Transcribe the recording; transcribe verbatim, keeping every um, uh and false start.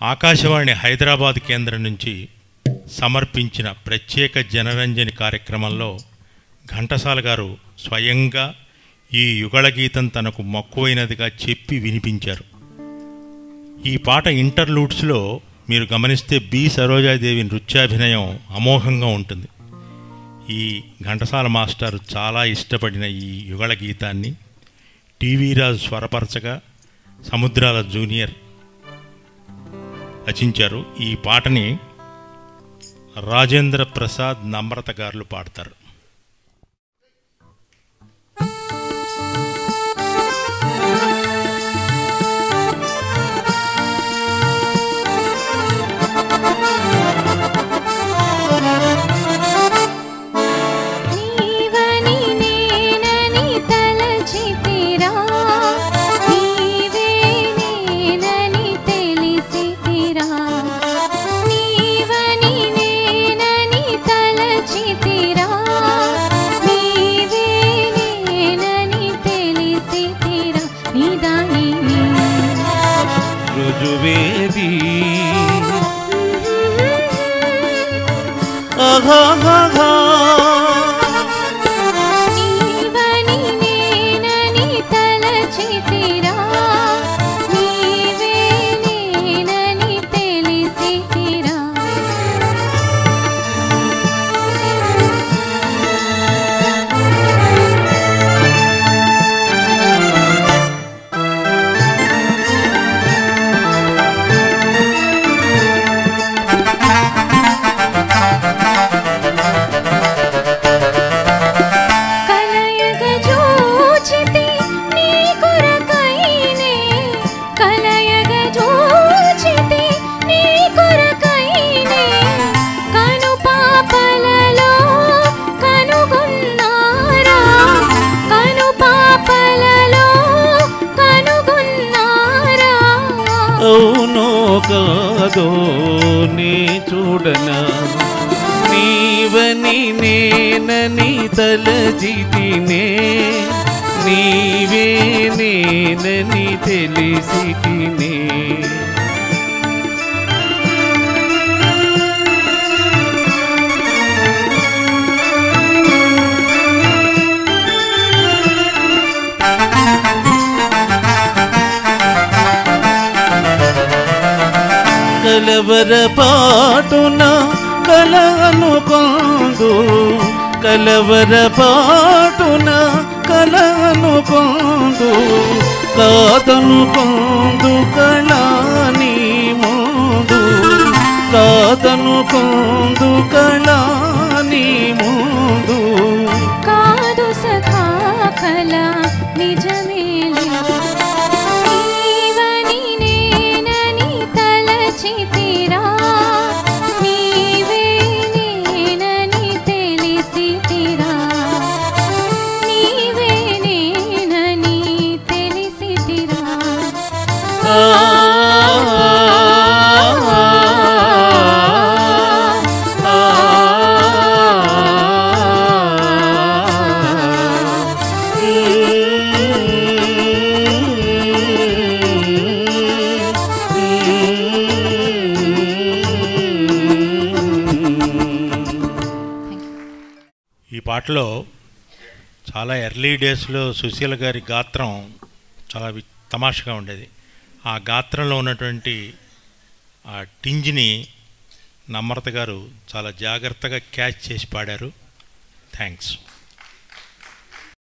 ఆకాశవాణి హైదరాబాద్ కేంద్రం నుంచి సమర్పించిన ప్రత్యేక జనరంజని కార్యక్రమంలో ఘంటసాల గారు స్వయంగా ఈ యుగళ గీతం తనకు మక్కువైనదిగా చెప్పి వినిపించారు. ఈ పాట ఇంటర్లూడ్స్లో మీరు గమనిస్తే బి సరోజాదేవి నృత్యాభినయం అమోఘంగా ఉంటుంది. ఈ ఘంటసాల మాస్టర్ చాలా ఇష్టపడిన ఈ యుగళ గీతాన్ని టీవీ రాజు స్వరపరచగా సముద్రాల జూనియర్ రచించారు. ఈ పాటని రాజేంద్ర ప్రసాద్ నమ్రత గారులు పాడతారు. కాదో నీ చూడనా నీవని నేనని తలచితినే నీవే నేనని తెలిసితినే కలవర పాటున కల అనుకొందు కలవర పాటున కల అనుకొందు కాదనుకొందు కళాని ముందు కాదనుకొందు కళాని ముందు కాదు సఖా కళ నిజమేలే ఈ పాటలో చాలా ఎర్లీ డేస్లో సుశీల గారి గాత్రం చాలా తమాషగా ఉండేది. ఆ గాత్రంలో ఉన్నటువంటి ఆ టింజ్ని నమ్రత గారు చాలా జాగ్రత్తగా క్యాచ్ చేసి పాడారు. థ్యాంక్స్.